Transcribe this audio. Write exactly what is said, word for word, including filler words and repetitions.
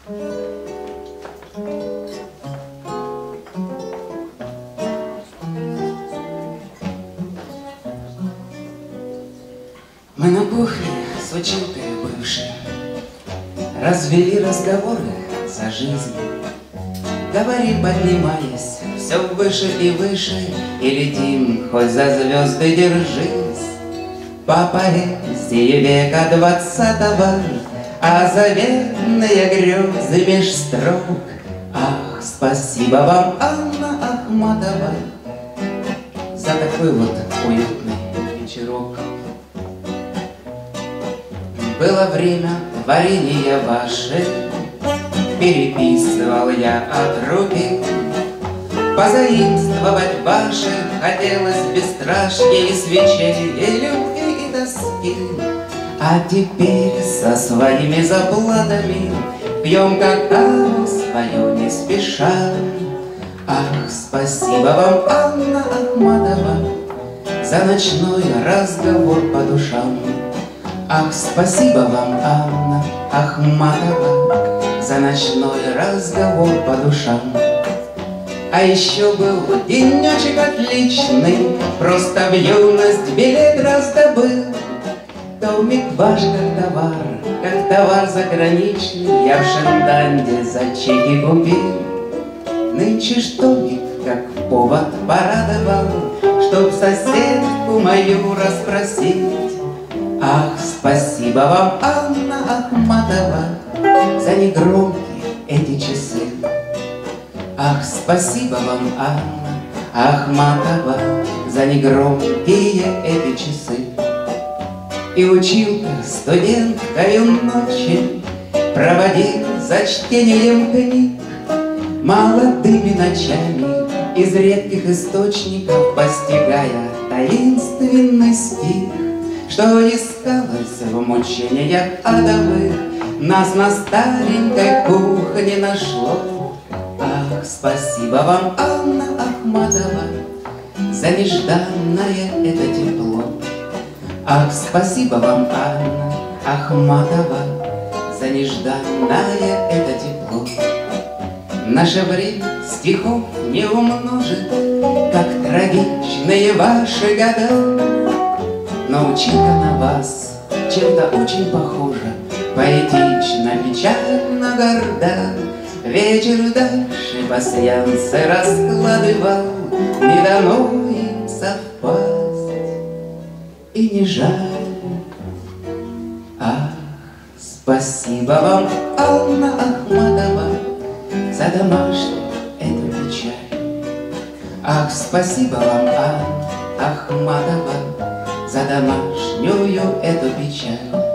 Мы на кухне с училкой бывшей развели разговоры за жизнь. Говорим, поднимаясь все выше и выше, и летим, хоть за звезды держись. По поэзии века двадцатого озаренные грезы меж строк. Ах, спасибо вам, Анна Ахматова, за такой вот уютный вечерок. Было время творения ваше, переписывал я от руки. Позаимствовать ваше хотелось бесстрашнее свечей и любви и тоски. А теперь со своими заплатами пьем какао свое не спеша. Ах, спасибо вам, Анна Ахматова, за ночной разговор по душам. Ах, спасибо вам, Анна Ахматова, за ночной разговор по душам. А еще был денечек отличный, просто в юность билет раздобыл. Томик ваш как товар, как товар заграничный, я в Шенданде за чеки купил. Нынче ж томик как повод порадовал, чтоб соседку мою расспросить. Ах, спасибо вам, Анна Ахматова, за негромкие эти часы. Ах, спасибо вам, Анна Ахматова, за негромкие эти часы. И училка студенткою ночи проводил за чтением книг, молодыми ночами из редких источников постигая таинственный стих, что искалось в мучениях адовых, нас на старенькой кухне нашло. Ах, спасибо вам, Анна Ахматова, за нежданное это тепло. Ах, спасибо вам, Анна Ахматова, за нежданное это тепло. Наше время стихов не умножит, как трагичные ваши года. Но училка на вас чем-то очень похожа, поэтично, печально, горда. Вечер дальше пасьянсы раскладывал, не дано им совпасть. И не жаль. Ах, спасибо вам, Анна Ахматова, за домашнюю эту печаль. Ах, спасибо вам, Анна Ахматова, за домашнюю эту печаль.